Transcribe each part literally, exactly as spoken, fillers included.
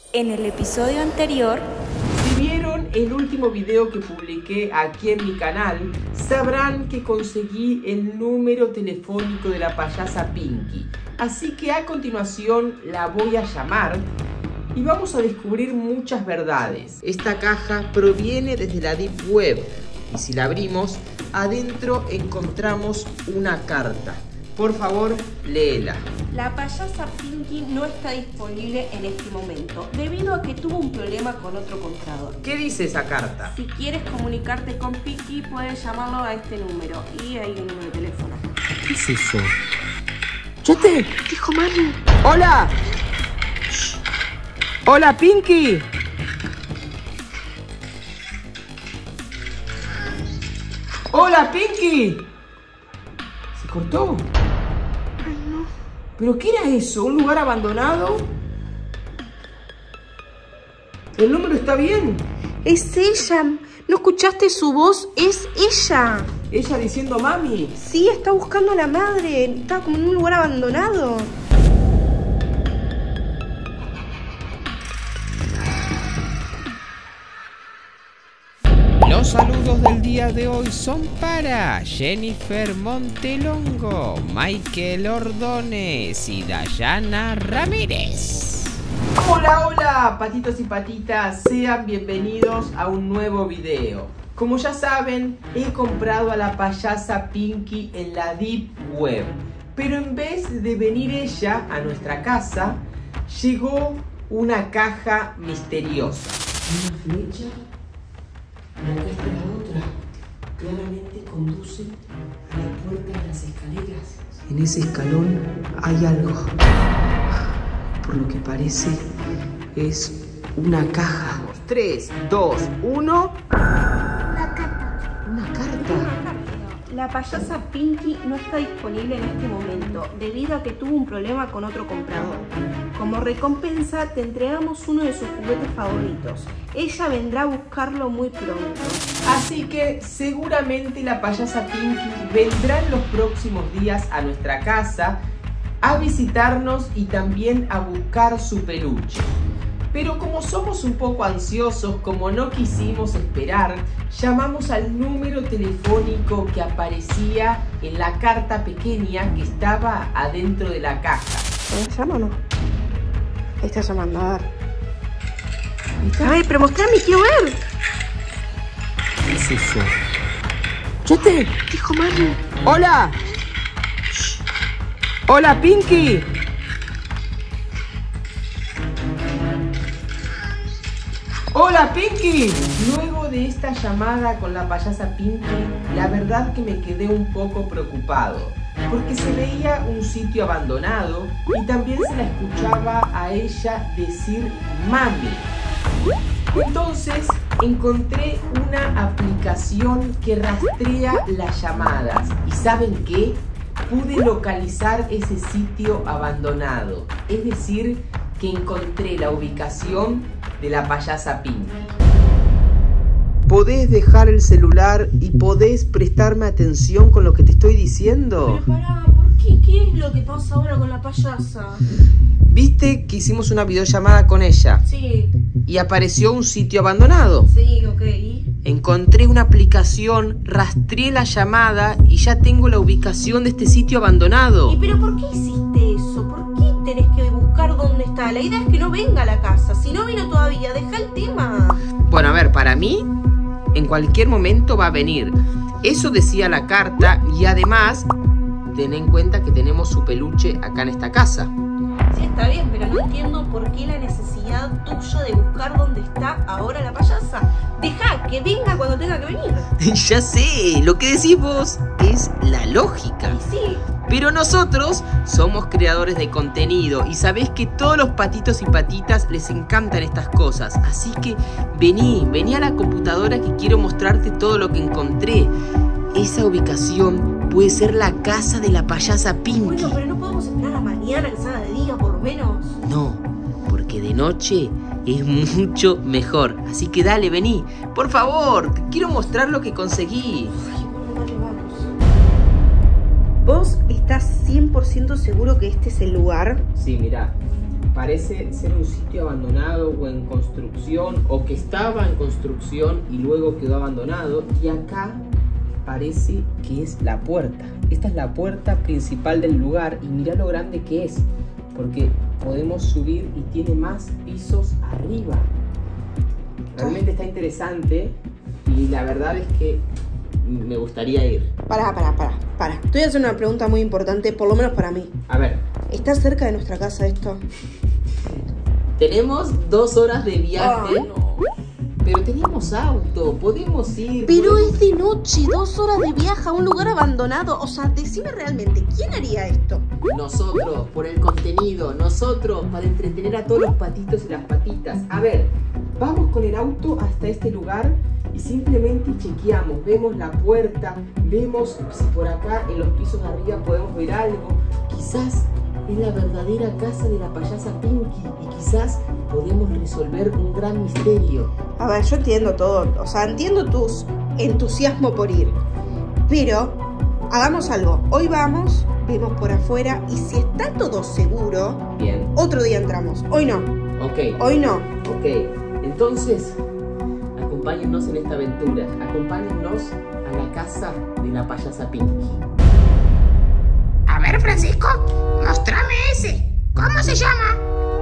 En el episodio anterior, si vieron el último video que publiqué aquí en mi canal, sabrán que conseguí el número telefónico de la payasa Pinky. Así que a continuación la voy a llamar y vamos a descubrir muchas verdades. Esta caja proviene desde la Deep Web y si la abrimos, adentro encontramos una carta. Por favor, léela. La payasa Pinky no está disponible en este momento, debido a que tuvo un problema con otro comprador. ¿Qué dice esa carta? Si quieres comunicarte con Pinky, puedes llamarlo a este número. Y hay un número de teléfono. ¿Qué es eso? ¡Chate! Dijo mami. ¡Hola! Shh. ¡Hola, Pinky! ¡Hola, Pinky! ¿Se cortó? Ay, no. ¿Pero qué era eso? ¿Un lugar abandonado? ¿El número está bien? Es ella. ¿No escuchaste su voz? Es ella. ¿Ella diciendo mami? Sí, está buscando a la madre. Está como en un lugar abandonado. Los saludos del día de hoy son para Jennifer Montelongo, Michael Ordóñez y Dayana Ramírez. Hola, hola, patitos y patitas, sean bienvenidos a un nuevo video. Como ya saben, he comprado a la payasa Pinky en la Deep Web, pero en vez de venir ella a nuestra casa, llegó una caja misteriosa. Una flecha. Y acá está la otra. Claramente conduce a la puerta de las escaleras. En ese escalón hay algo. Por lo que parece, es una caja. tres, dos, uno. Una carta. Una carta. La payasa Pinky no está disponible en este momento, debido a que tuvo un problema con otro comprador. Como recompensa, te entregamos uno de sus juguetes favoritos. Ella vendrá a buscarlo muy pronto. Así que seguramente la payasa Pinky vendrá en los próximos días a nuestra casa a visitarnos y también a buscar su peluche. Pero como somos un poco ansiosos, como no quisimos esperar, llamamos al número telefónico que aparecía en la carta pequeña que estaba adentro de la caja. ¿Me llama o no? Está llamando, a ver. A ver, pero mostrame, quiero ver. ¿Qué es eso? ¡Chate! Dijo mami. ¡Hola! Shh. ¡Hola, Pinky! ¡Hola, Pinky! Luego de esta llamada con la payasa Pinky, la verdad que me quedé un poco preocupado, porque se veía un sitio abandonado y también se la escuchaba a ella decir mami. Entonces encontré una aplicación que rastrea las llamadas y ¿saben qué? Pude localizar ese sitio abandonado, es decir, que encontré la ubicación de la payasa Pinky. ¿Podés dejar el celular y podés prestarme atención con lo que te estoy diciendo? Pero pará, ¿por qué? ¿Qué es lo que pasa ahora con la payasa? ¿Viste que hicimos una videollamada con ella? Sí. Y apareció un sitio abandonado. Sí, ok. Encontré una aplicación, rastreé la llamada y ya tengo la ubicación de este sitio abandonado. ¿Y pero por qué hiciste eso? ¿Por qué tenés que buscar dónde está? La idea es que no venga a la casa. Si no vino todavía, deja el tema. Bueno, a ver, para mí, en cualquier momento va a venir. Eso decía la carta y además, ten en cuenta que tenemos su peluche acá en esta casa. Sí, está bien, pero no entiendo por qué la necesidad tuya de buscar dónde está ahora la payasa. Deja que venga cuando tenga que venir. Ya sé, lo que decís vos es la lógica. Y sí. Pero nosotros somos creadores de contenido y sabés que todos los patitos y patitas les encantan estas cosas. Así que vení, vení a la computadora que quiero mostrarte todo lo que encontré. Esa ubicación puede ser la casa de la payasa Pinky. Bueno, pero no podemos esperar a mañana que salga de día por lo menos. No, porque de noche es mucho mejor. Así que dale, vení. Por favor, te quiero mostrar lo que conseguí. Ay, bueno, dale, vamos. ¿Vos estás cien por ciento seguro que este es el lugar? Sí, mirá. parece ser un sitio abandonado o en construcción, o que estaba en construcción y luego quedó abandonado. Y acá parece que es la puerta. Esta es la puerta principal del lugar y mirá lo grande que es, porque podemos subir y tiene más pisos arriba. Realmente está interesante y la verdad es que me gustaría ir. Pará, pará, pará, pará. Te voy a hacer una pregunta muy importante, por lo menos para mí. A ver. ¿Está cerca de nuestra casa esto? Tenemos dos horas de viaje. Oh, no. Pero tenemos auto, podemos ir. Pero podemos... es de noche, dos horas de viaje a un lugar abandonado. O sea, decime realmente, ¿quién haría esto? Nosotros, por el contenido, nosotros, para entretener a todos los patitos y las patitas. A ver, vamos con el auto hasta este lugar y simplemente chequeamos, vemos la puerta, vemos si por acá en los pisos de arriba podemos ver algo. Quizás es la verdadera casa de la payasa Pinky y quizás podemos resolver un gran misterio. A ver, yo entiendo todo, o sea, entiendo tu entusiasmo por ir, pero hagamos algo. Hoy vamos, vemos por afuera y si está todo seguro, bien, otro día entramos. Hoy no. Ok. Hoy no. Ok, entonces acompáñennos en esta aventura. Acompáñennos a la casa de la payasa Pinky. A ver, Francisco, mostrame ese. ¿Cómo se llama?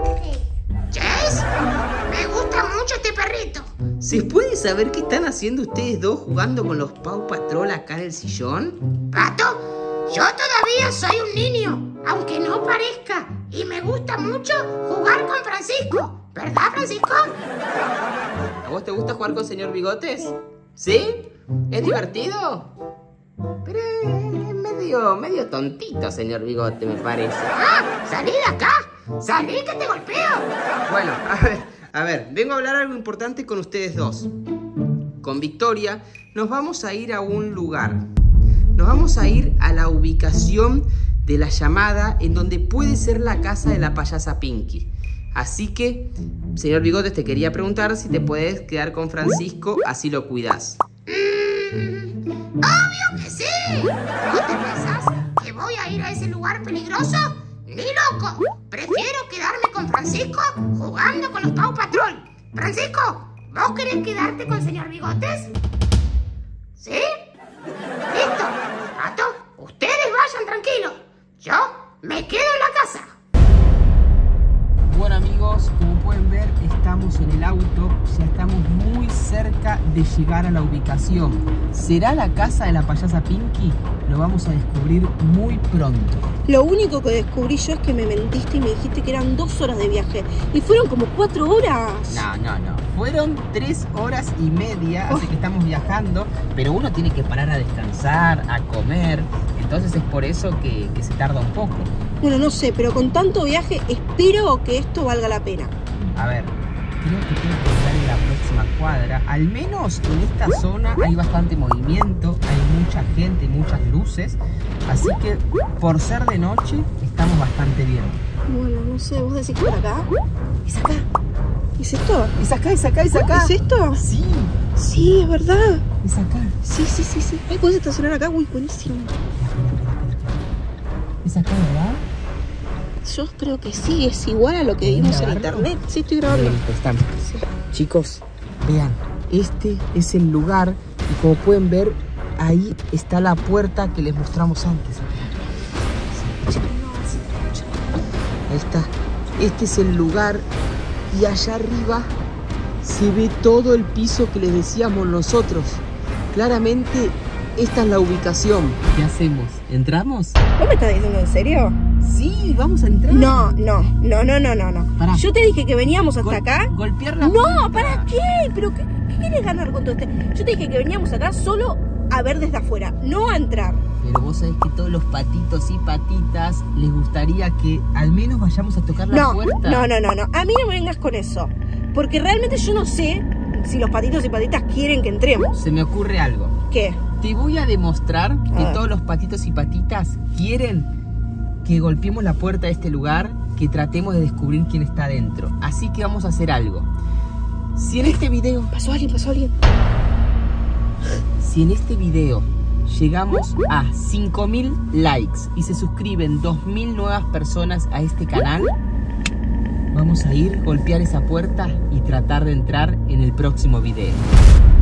¿Jace? Me gusta mucho este perrito. ¿Se puede saber qué están haciendo ustedes dos jugando con los Paw Patrol acá en el sillón? Pato, yo todavía soy un niño, aunque no parezca. Y me gusta mucho jugar con Francisco. ¿Verdad, Francisco? ¿A vos te gusta jugar con señor Bigotes? ¿Sí? ¿Es divertido? Pero es medio, medio tontito, señor Bigote, me parece. ¡Ah! ¡Salí de acá! ¡Salí que te golpeo! Bueno, a ver, a ver, vengo a hablar algo importante con ustedes dos. Con Victoria nos vamos a ir a un lugar. Nos vamos a ir a la ubicación de la llamada en donde puede ser la casa de la payasa Pinky. Así que, señor Bigotes, te quería preguntar si te puedes quedar con Francisco, así lo cuidas. Mm, ¡Obvio que sí! ¿No te pensás que voy a ir a ese lugar peligroso? ¡Ni loco! Prefiero quedarme con Francisco jugando con los Paw Patrol. Francisco, ¿vos querés quedarte con señor Bigotes? ¿Sí? ¡Listo! Pato, ustedes vayan tranquilos. Yo me quedo en la casa. Bueno, amigos, como pueden ver, estamos en el auto, ya estamos muy cerca de llegar a la ubicación. ¿Será la casa de la payasa Pinky? Lo vamos a descubrir muy pronto. Lo único que descubrí yo es que me mentiste y me dijiste que eran dos horas de viaje. Y fueron como cuatro horas. No, no, no. Fueron tres horas y media, así que estamos viajando. Pero uno tiene que parar a descansar, a comer. Entonces es por eso que, que se tarda un poco. Bueno, no sé, pero con tanto viaje espero que esto valga la pena. A ver, creo que tengo que estar en la próxima cuadra. Al menos en esta zona hay bastante movimiento, hay mucha gente, muchas luces. Así que por ser de noche estamos bastante bien. Bueno, no sé, ¿vos decís por acá? ¿Es acá? ¿Es esto? ¿Es acá? ¿Es acá? ¿Es acá? ¿Es esto? Sí. Sí, es verdad. ¿Es acá? Sí, sí, sí, sí. Ay, ¿podés estacionar acá? Uy, buenísimo. ¿Es acá, verdad? Yo creo que sí, es igual a lo que vimos en internet. Sí, estoy grabando. Bien, pues estamos. Sí. Chicos, vean, este es el lugar y como pueden ver, ahí está la puerta que les mostramos antes. Ahí está. Este es el lugar y allá arriba se ve todo el piso que les decíamos nosotros. Claramente esta es la ubicación. ¿Qué hacemos? ¿Entramos? ¿Vos me estás diciendo en serio? Sí, vamos a entrar. No, no, no, no, no, no, no. Pará. Yo te dije que veníamos hasta Gol acá. Golpear la No, puerta. ¿para qué? ¿Pero qué, qué querés ganar con todo este? Yo te dije que veníamos acá solo a ver desde afuera, no a entrar. Pero vos sabés que todos los patitos y patitas les gustaría que al menos vayamos a tocar la No, puerta. no, no, no, no. A mí no me vengas con eso. Porque realmente yo no sé si los patitos y patitas quieren que entremos. Se me ocurre algo. ¿Qué? Te voy a demostrar que ver. todos los patitos y patitas quieren que golpeemos la puerta de este lugar, que tratemos de descubrir quién está adentro. Así que vamos a hacer algo. Si en este video, Pasó alguien, pasó alguien. si en este video llegamos a cinco mil likes y se suscriben dos mil nuevas personas a este canal, Vamos a ir, golpear esa puerta y tratar de entrar en el próximo video.